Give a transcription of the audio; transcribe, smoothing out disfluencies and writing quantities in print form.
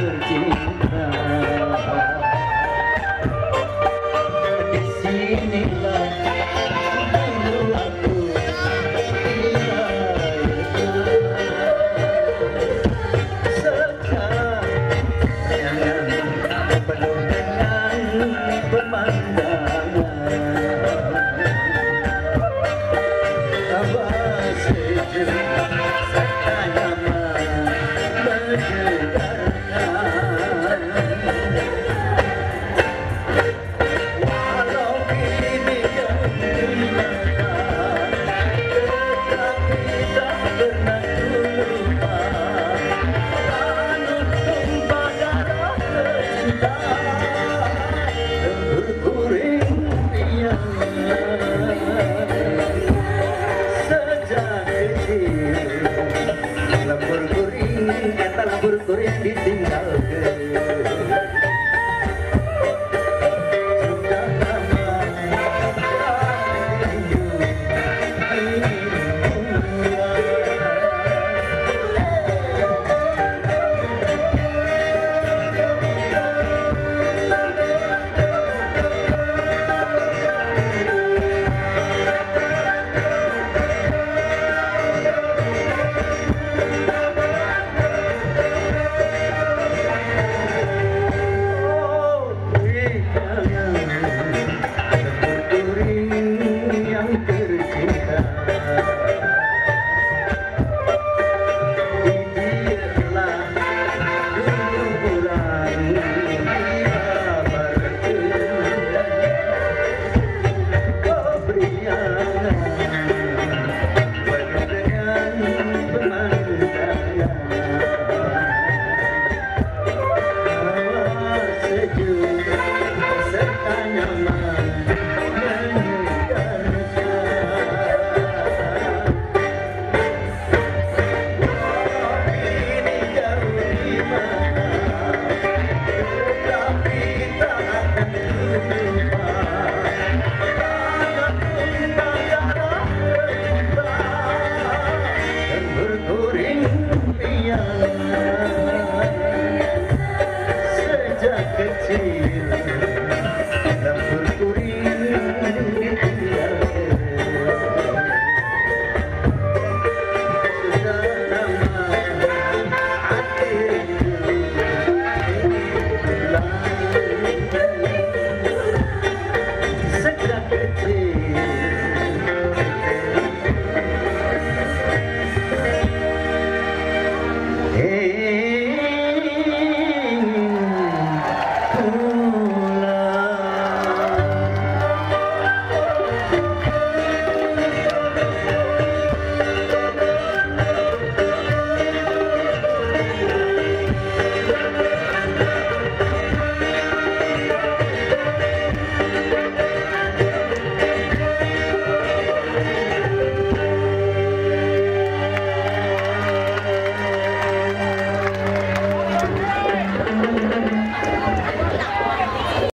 tercinta. Di sinilah dulu aku sekarang jangan penuh dengan pemandangan. Abah sejenak saya mendengarkan. Walau kini yang dimakan, tetapi tak pernah lupa. Tanut tumpah darah tercinta, berguring piang. Sejak kecil lembur kuring, kata lembur kuring ditinggalkan.